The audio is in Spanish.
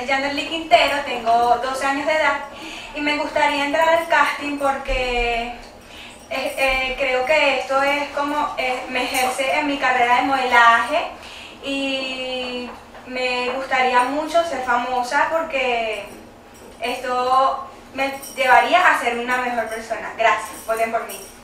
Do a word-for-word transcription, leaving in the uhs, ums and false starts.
es Yanderly Quintero, tengo doce años de edad y me gustaría entrar al casting porque eh, eh, creo que esto es como eh, me ejerce en mi carrera de modelaje y me gustaría mucho ser famosa porque esto me llevaría a ser una mejor persona. Gracias, voten por mí.